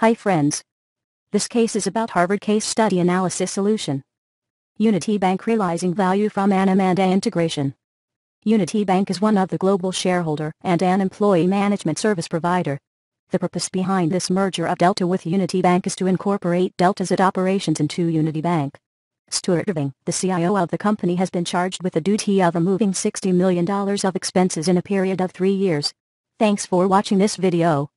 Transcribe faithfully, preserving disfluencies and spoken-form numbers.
Hi friends. This case is about Harvard Case Study Analysis Solution. Unity Bank realizing value from Anamanda integration. Unity Bank is one of the global shareholder and an employee management service provider. The purpose behind this merger of Delta with Unity Bank is to incorporate Delta's operations into Unity Bank. Stuart Irving, the C I O of the company, has been charged with the duty of removing sixty million dollars of expenses in a period of three years. Thanks for watching this video.